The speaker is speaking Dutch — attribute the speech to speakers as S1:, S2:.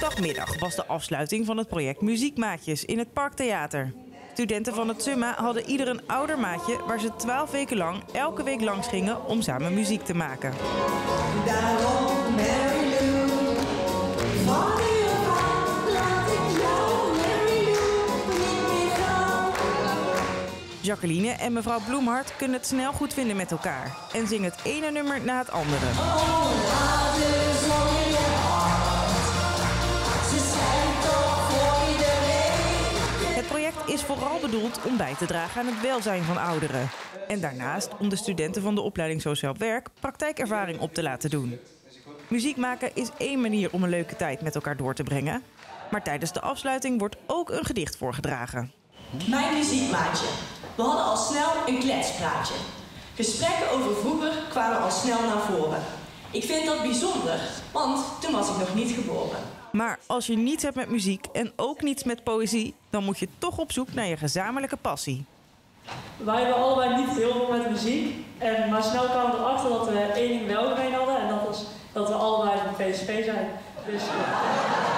S1: Woensdagmiddag was de afsluiting van het project Muziekmaatjes in het Parktheater. Studenten van het Summa hadden ieder een ouder maatje waar ze 12 weken lang elke week langs gingen om samen muziek te maken. Jacqueline en mevrouw Bloemhart kunnen het snel goed vinden met elkaar en zingen het ene nummer na het andere. Het project is vooral bedoeld om bij te dragen aan het welzijn van ouderen. En daarnaast om de studenten van de opleiding Sociaal Werk praktijkervaring op te laten doen. Muziek maken is één manier om een leuke tijd met elkaar door te brengen. Maar tijdens de afsluiting wordt ook een gedicht voorgedragen.
S2: Mijn muziekmaatje. We hadden al snel een kletspraatje. Gesprekken over vroeger kwamen al snel naar voren. Ik vind dat bijzonder, want toen was ik nog niet geboren.
S1: Maar als je niets hebt met muziek en ook niets met poëzie, dan moet je toch op zoek naar je gezamenlijke passie.
S3: Wij hebben allebei niet heel veel met muziek, maar snel kwamen we erachter dat we één ding wel gemeen hadden en dat was dat we allebei van PSV zijn. Dus,